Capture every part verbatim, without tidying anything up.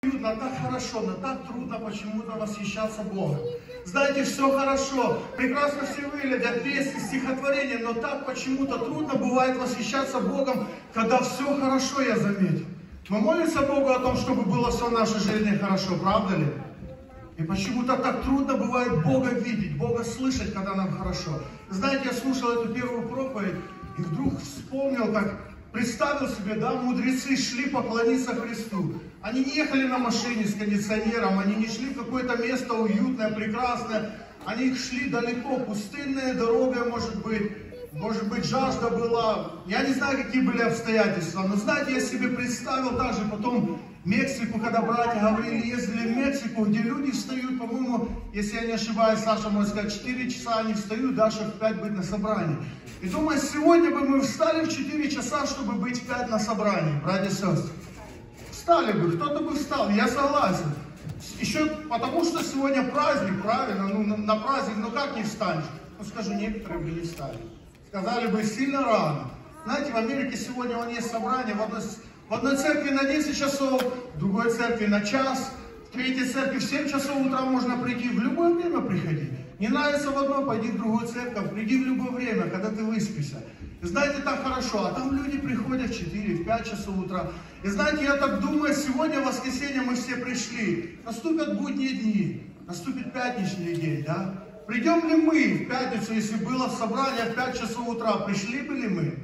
уютно, так хорошо, но так трудно почему-то восхищаться Богом. Знаете, все хорошо, прекрасно все выглядят, песни, стихотворения, но так почему-то трудно бывает восхищаться Богом, когда все хорошо, я заметил. Мы молимся Богу о том, чтобы было все в нашей жизни хорошо, правда ли? И почему-то так трудно бывает Бога видеть, Бога слышать, когда нам хорошо. Знаете, я слушал эту первую проповедь и вдруг вспомнил, как представил себе, да, мудрецы шли поклониться Христу. Они не ехали на машине с кондиционером, они не шли в какое-то место уютное, прекрасное. Они шли далеко, пустынная дорога, может быть. Может быть, жажда была, я не знаю, какие были обстоятельства, но, знаете, я себе представил также потом Мексику, когда братья говорили, ездили в Мексику, где люди встают, по-моему, если я не ошибаюсь, Саша может сказать, четыре часа они встают, даже в пять быть на собрании. И думаю, сегодня бы мы встали в четыре часа, чтобы быть в пять на собрании, братья и сестры. Встали бы, кто-то бы встал, я согласен. Еще потому, что сегодня праздник, правильно, ну, на, на праздник, ну как не встанешь? Ну скажу, некоторые бы не встали. Сказали бы, сильно рано. Знаете, в Америке сегодня вон есть собрание, в одной, в одной церкви на десять часов, в другой церкви на час, в третьей церкви в семь часов утра можно прийти, в любое время приходи. Не нравится в одной, пойди в другую церковь, приди в любое время, когда ты выспишься. И знаете, так хорошо, а там люди приходят в четыре, в пять часов утра. И знаете, я так думаю, сегодня, в воскресенье, мы все пришли. Наступят будние дни, наступит пятничный день, да? Придем ли мы в пятницу, если было собрание в пять часов утра, пришли бы ли мы?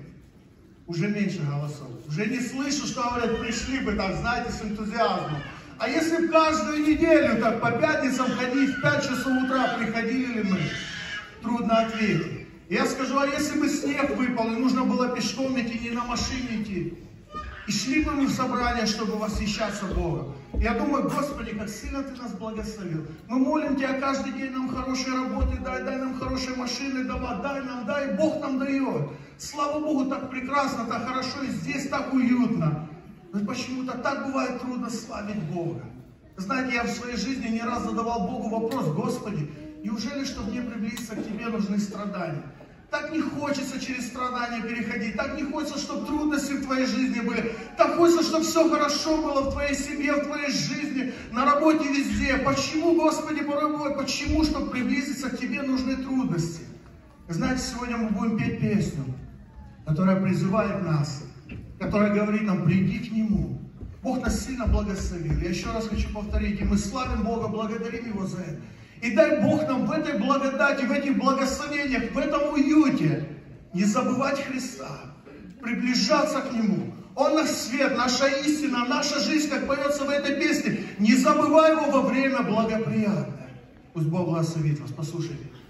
Уже меньше голосов. Уже не слышу, что говорят, пришли бы, так, знаете, с энтузиазмом. А если бы каждую неделю так по пятницам ходить в пять часов утра, приходили ли мы? Трудно ответить. Я скажу, а если бы снег выпал, и нужно было пешком идти, не на машине идти, и шли бы мы в собрание, чтобы восхищаться Богом. Я думаю, Господи, как сильно Ты нас благословил. Мы молим Тебя каждый день, нам хорошие работы дай, дай нам хорошие машины, давай, дай нам, дай, и Бог нам дает. Слава Богу, так прекрасно, так хорошо, и здесь так уютно. Но почему-то так бывает трудно славить Бога. Знаете, я в своей жизни не раз задавал Богу вопрос, Господи, неужели, чтобы мне приблизиться к Тебе, нужны страдания? Так не хочется через страдания переходить, так не хочется, чтобы трудности в твоей жизни были, так хочется, чтобы все хорошо было в твоей семье, в твоей жизни, на работе, везде. Почему, Господи, порой, почему, чтобы приблизиться к Тебе, нужны трудности? Знаете, сегодня мы будем петь песню, которая призывает нас, которая говорит нам, приди к Нему. Бог нас сильно благословил. Я еще раз хочу повторить, и мы славим Бога, благодарим Его за это. И дай Бог нам в этой благодати, в этих благословениях, в этом уюте не забывать Христа, приближаться к Нему. Он наш свет, наша истина, наша жизнь, как поется в этой песне. Не забывай Его во время благоприятное. Пусть Бог благословит вас. Послушайте.